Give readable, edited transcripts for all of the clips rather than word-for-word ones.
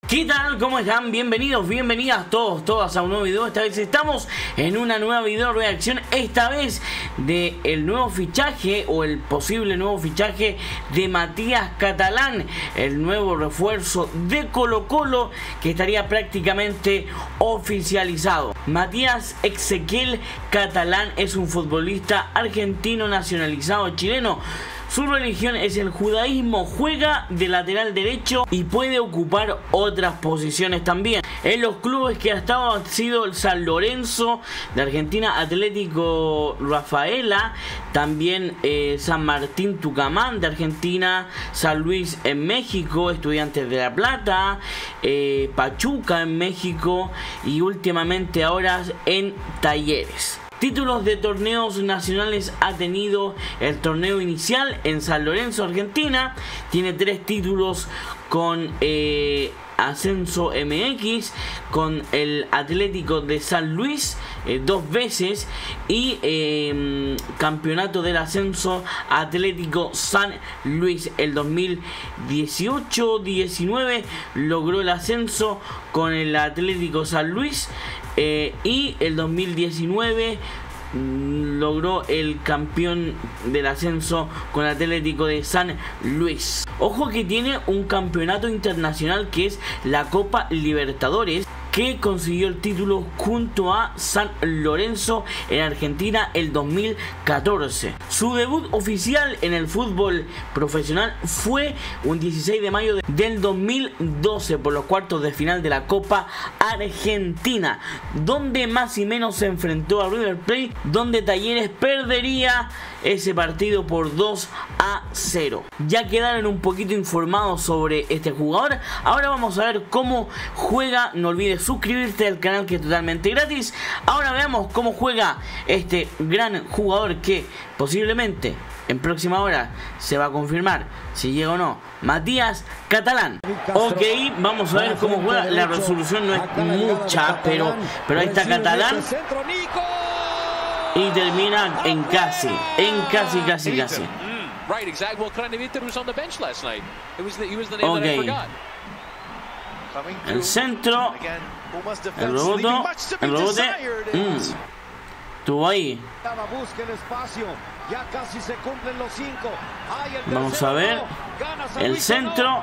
¿Qué tal? ¿Cómo están? Bienvenidos, bienvenidas todas a un nuevo video. Esta vez estamos en una nueva video reacción. Esta vez de el nuevo fichaje o el posible nuevo fichaje de Matías Catalán, el nuevo refuerzo de Colo-Colo que estaría prácticamente oficializado. Matías Ezequiel Catalán es un futbolista argentino nacionalizado chileno. Su religión es el judaísmo, juega de lateral derecho y puede ocupar otras posiciones también. En los clubes que ha estado han sido el San Lorenzo de Argentina, Atlético Rafaela, también San Martín Tucumán de Argentina, San Luis en México, Estudiantes de La Plata, Pachuca en México y últimamente ahora en Talleres. Títulos de torneos nacionales ha tenido el torneo inicial en San Lorenzo, Argentina. Tiene 3 títulos con Ascenso MX, con el Atlético de San Luis 2 veces y campeonato del Ascenso Atlético San Luis. El 2018-19 logró el ascenso con el Atlético San Luis. Y el 2019 logró el campeón del ascenso con el Atlético de San Luis. Ojo que tiene un campeonato internacional que es la Copa Libertadores, que consiguió el título junto a San Lorenzo en Argentina el 2014. Su debut oficial en el fútbol profesional fue un 16 de mayo del 2012 por los cuartos de final de la Copa Argentina, donde más y menos se enfrentó a River Plate, donde Talleres perdería ese partido por 2-0. Ya quedaron un poquito informados sobre este jugador. Ahora vamos a ver cómo juega. No olvides suscribirte al canal, que es totalmente gratis. Ahora veamos cómo juega este gran jugador que posiblemente en próxima hora se va a confirmar si llega o no, Matías Catalán. Ok, vamos a ver cómo juega. La resolución no es mucha, pero ahí está Catalán. Y termina en casi. Ok. El centro. El rebote. Estuvo ahí. Vamos a ver. El centro.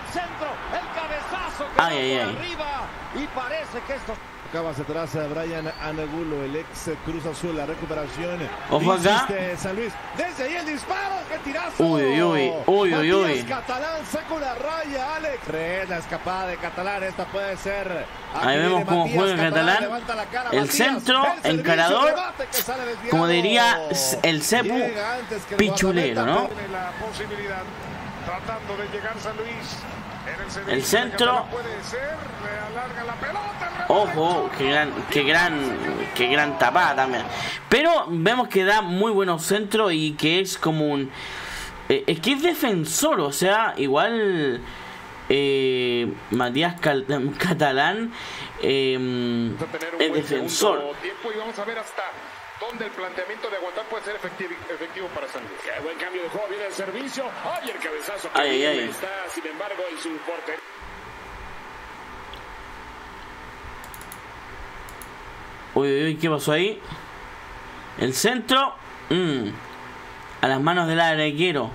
Ay. Y parece que esto acaba atrás a Brian Angulo, el ex Cruz Azul, la recuperación. Ojo acá. San Luis. Desde ahí el disparo, qué tirazo. Uy. Matías Catalán saca una raya, Alex. La escapada de Catalán, esta puede ser. Ahí vemos cómo juega Catalán. El centro, encarador, como diría el cepu, pichulero, ¿no? Tratando de llegar San Luis. El centro. Ojo, qué gran tapada también. Pero vemos que da muy buenos centros y que es como un... es que es defensor, o sea, igual... Matías Catalán es defensor. Tiempo y vamos a ver hasta dónde el planteamiento de aguantar puede ser efectivo para San Luis. Qué buen cambio de juego, viene el servicio. Ay, el cabezazo que está, sin embargo, en su portería. Uy, ¿qué pasó ahí? El centro a las manos del arquero.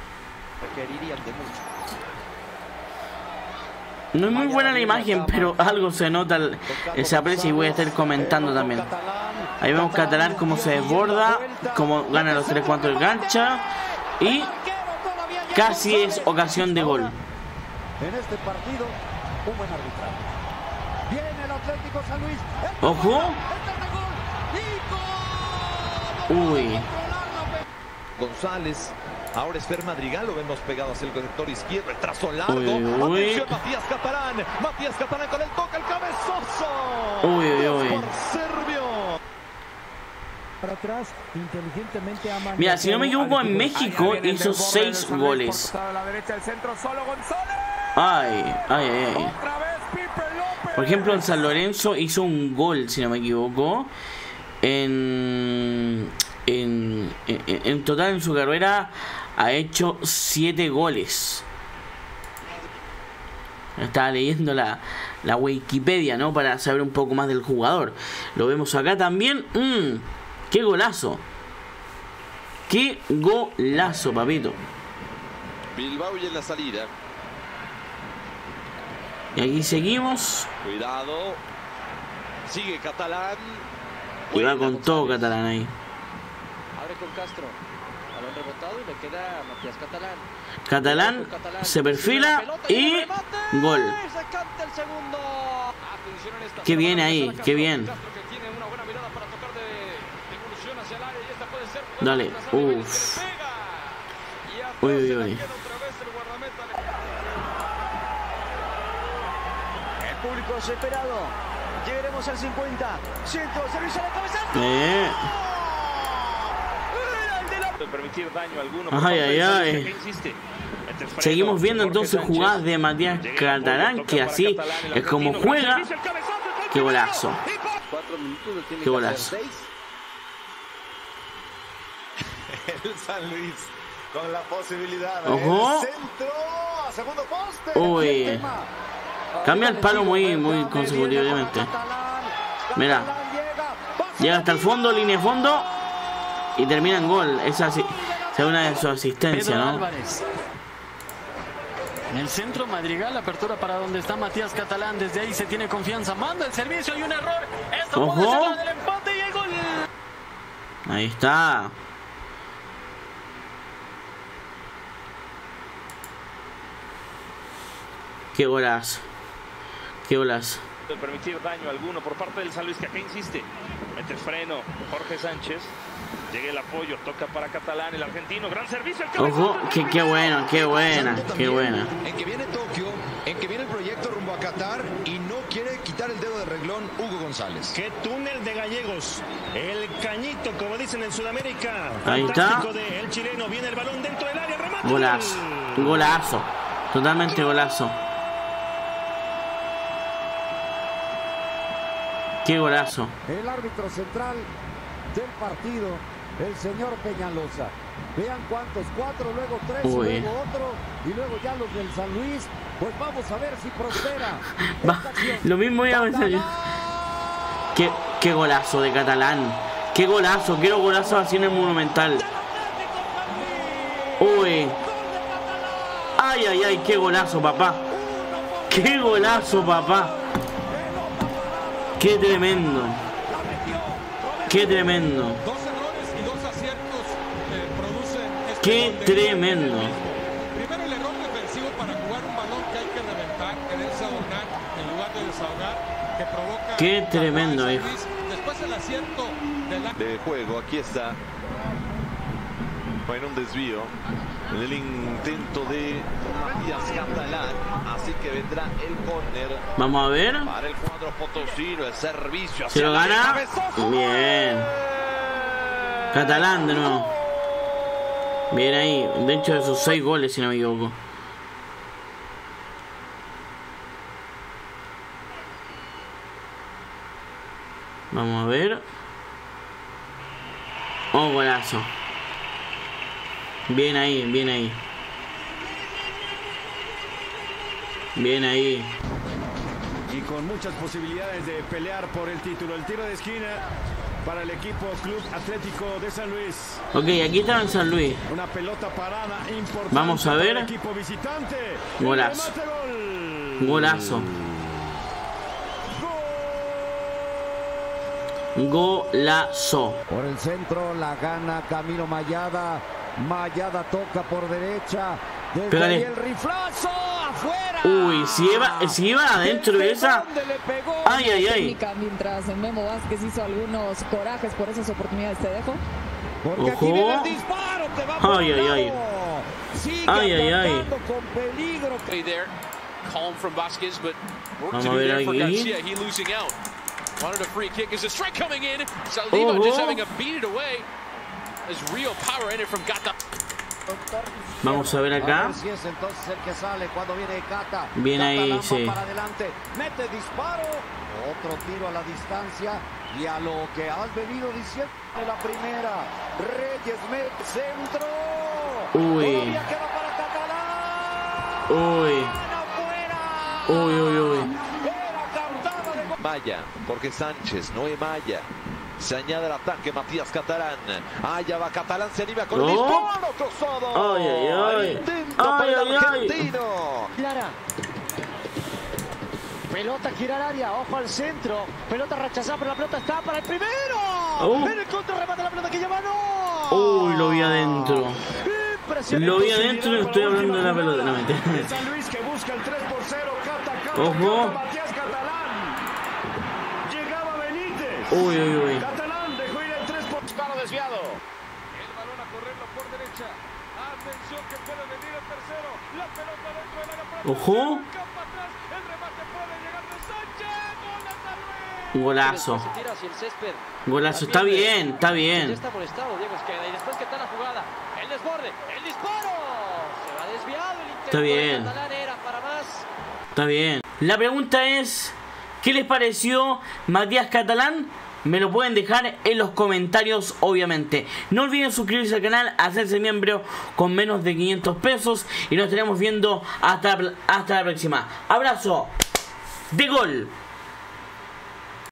No es muy buena la imagen, pero algo se nota, se aprecia, y voy a estar comentando también. Ahí vemos Catalán como se desborda, como gana los 3 cuartos de cancha y casi es ocasión de gol. En este partido, un buen arbitraje. Viene el Atlético San Luis. Ojo. Uy. González. Ahora es Fer Madrigal, lo vemos pegado hacia el sector izquierdo, el trazo largo. Uy. Matías Catalán con el toque, el cabezazo. Uy. Por Servio. Para atrás, inteligentemente mira, si no me equivoco, en México hizo 6 goles. Ay. Por ejemplo, en San Lorenzo hizo un gol, si no me equivoco. En total en su carrera ha hecho 7 goles. Estaba leyendo la Wikipedia, ¿no? Para saber un poco más del jugador. Lo vemos acá también. ¡Qué golazo! ¡Qué golazo, papito! Bilbao y en la salida. Y aquí seguimos. Cuidado. Sigue Catalán. Y va con todo Catalán ahí. Abre con Castro. Balón rebotado y le queda Matías Catalán. Catalán se perfila y gol. Qué bien ahí, qué bien. Dale, uff. Uy, uy, uy. El público desesperado. Llegaremos al 50. Centro, servicio a la cabeza. Permitir daño alguno. Ay, ay, ay. Seguimos viendo entonces jugadas de Matías Catalán, que así es como juega. Qué golazo. Qué golazo. El San Luis con la posibilidad. Ojo. Centro a segundo poste. Uy. Cambia el palo muy consecutivamente. Mira. Llega hasta el fondo, línea de fondo. Y termina en gol. Esa es una de sus asistencias, ¿no? En el centro, Madrigal, apertura para donde está Matías Catalán. Desde ahí se tiene confianza. Manda el servicio, hay un error. Esto puede ser la del empate y el gol. Ahí está. Qué golazo. Qué golazo. Permitir daño alguno por parte del San Luis, que acá insiste. Mete freno Jorge Sánchez. Llega el apoyo, toca para Catalán, el argentino. Gran servicio. Ojo, qué bueno, qué buena, qué buena. En que viene Tokio, en que viene el proyecto rumbo a Qatar y no quiere quitar el dedo de renglón Hugo González. Qué túnel de gallegos. El cañito, como dicen en Sudamérica. Ahí está. El chileno, viene el balón dentro del área. Remate. Golazo. Golazo. Totalmente golazo. Qué golazo. El árbitro central del partido, el señor Peñalosa. Vean cuántos, 4, luego 3, luego otro, y luego ya los del San Luis. Pues vamos a ver si prospera. Lo mismo iba a pensar yo. Qué golazo de Catalán. Qué golazo, quiero golazo así en el Monumental. Uy. Ay, ay, ay, qué golazo, papá. Qué golazo, papá. Qué tremendo. Qué tremendo. Dos errores y dos aciertos producen este qué tremendo. Primero el error defensivo para jugar un balón que hay que reventar, quererse adornar en lugar de desahogar, que provoca. Qué tremendo, hijo. Después el acierto de juego, aquí está. En un desvío. En el intento de Matías Catalán, así que vendrá el córner. Vamos a ver. Para el cuadro potosino, el servicio. Se lo gana. Bien. Catalán de nuevo. Bien ahí. De hecho, de esos 6 goles, si no me equivoco. Vamos a ver. Oh, golazo. Bien ahí, bien ahí. Bien ahí. Y con muchas posibilidades de pelear por el título. El tiro de esquina para el equipo Club Atlético de San Luis. Ok, aquí estaba en San Luis. Una pelota parada importante. Vamos a ver. Para el equipo visitante. Golazo. Golazo. Golazo. Por el centro la gana Camilo Mayada. Mayada toca por derecha. Desde ahí el riflazo afuera. Uy, si iba adentro de esa. Ay, ay, ay. Mientras Memo Vázquez hizo algunos corajes por esas oportunidades, te dejo. Porque aquí viene el disparo que va por ay, ay, ay. Sigue ay, ay, ay. Con peligro. Vamos a ver aquí. Wanted a free kick as a strike coming in. Saldívar just having a beat it away. There's real power in it from Gata. Vamos a ver acá. Si es entonces el que sale cuando viene Cata. Bien ahí, sí. Para adelante, mete disparo. Otro tiro a la distancia. Y a lo que has venido diciendo en la primera. Reyes mete centro. Uy. Todavía queda para Catalán. Uy. Afuera. Uy, uy, uy. Maya, Jorge Sánchez, Noé Maya. Se añade el ataque Matías Catalán. Allá va Catalán, se anima con el disparo cruzado. Ay, ay, ay. Intento para el argentino. Clara. Pelota gira al área, ojo al centro. Pelota rechazada, pero la pelota está para el primero. En el contra remata la pelota que lleva, no. Uy, lo vi adentro. Lo vi adentro y estoy hablando de la pelota. No, San Luis que busca el 3-0. Ojo. Matías Catalán. Llegaba Benítez. Uy, uy, uy. Catalán dejó ir el 3 Disparo desviado. El balón a correrlo por derecha. Atención que puede venir el tercero. La pelota dentro del área. Ojo. El remate puede llegar de Sánchez. Golazo. Golazo. Está bien, está bien. Ya está molestado Diego Esqueda. Y después, ¿qué tal la jugada? El desborde, el disparo. Se va desviado el intento. Está bien. De Catalán era para más. Está bien. La pregunta es, ¿qué les pareció Matías Catalán? Me lo pueden dejar en los comentarios, obviamente. No olviden suscribirse al canal, hacerse miembro con menos de 500 pesos. Y nos estaremos viendo hasta la próxima. Abrazo de gol.